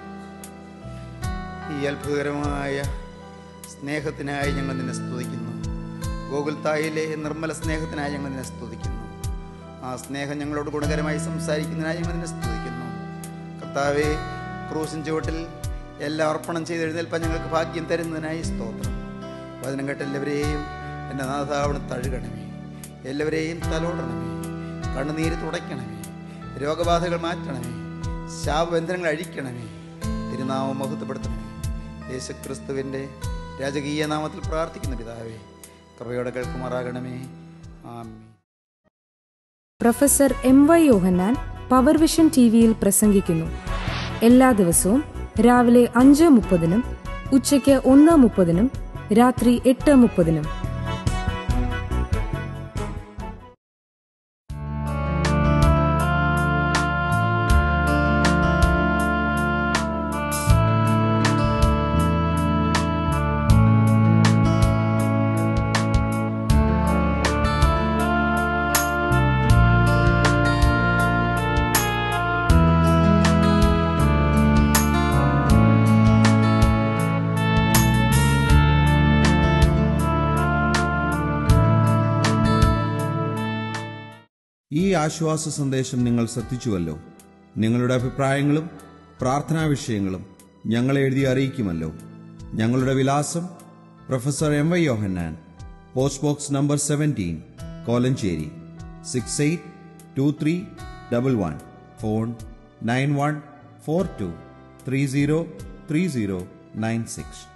[SPEAKER 3] ഈ അത്ഭുതകരമായ സ്നേഹത്തിനായി ഞങ്ങൾ നിന്നെ സ്തുതിക്കുന്നു. ഗോകുൽത്തായിലെ നിർമ്മല സ്നേഹത്തിനായി ഞങ്ങൾ നിന്നെ സ്തുതിക്കുന്നു. ആ സ്നേഹം ഞങ്ങളോട് ഗുണകരമായി സംസാരിക്കുന്നതിനായി ഞങ്ങൾ നിന്നെ സ്തുതിക്കുന്നു. കർത്താവേ, ക്രൂശിൻ ചുവട്ടിൽ എല്ലാം അർപ്പണം ചെയ്ത് എഴുന്നേൽപ്പാൻ ഞങ്ങൾക്ക് ഭാഗ്യം തരുന്നതിനായി സ്തോത്രം. വചനം കേട്ട എല്ലാവരെയും എൻ്റെ നാഥ അവിടുന്ന് തഴുകണമേ. എല്ലാവരെയും തലോടണമേ. കണ്ണുനീര് തുടയ്ക്കണമേ. രോഗബാധകൾ മാറ്റണമേ. ശാപബന്ധനങ്ങൾ അഴിക്കണമേ. തിരുനാമം മഹത്വപ്പെടുത്തണമേ. യേശുക്രിസ്തുവിൻ്റെ രാജകീയ നാമത്തിൽ പ്രാർത്ഥിക്കുന്ന പിതാവേ, കൃപയോടെ കേൾക്കുമാറാകണമേ. ആമേൻ.
[SPEAKER 4] Professor M Y Yohannan power vision T വിയിൽ പ്രസംഗിക്കുന്നു. എല്ലാ ദിവസവും രാവിലെ അഞ്ച് മുപ്പതിനും ഉച്ചയ്ക്ക് ഒന്ന് മുപ്പതിനും രാത്രി എട്ട് മുപ്പതിനും.
[SPEAKER 5] ഈ ആശ്വാസ സന്ദേശം നിങ്ങൾ ശ്രദ്ധിച്ചുവല്ലോ. നിങ്ങളുടെ അഭിപ്രായങ്ങളും പ്രാർത്ഥനാ വിഷയങ്ങളും ഞങ്ങളെ എഴുതി അറിയിക്കുമല്ലോ. ഞങ്ങളുടെ വിലാസം: professor M Y Yohannan, post box number seventeen, Kolenchery six eight two three double one. Phone nine one four two three zero three zero nine six.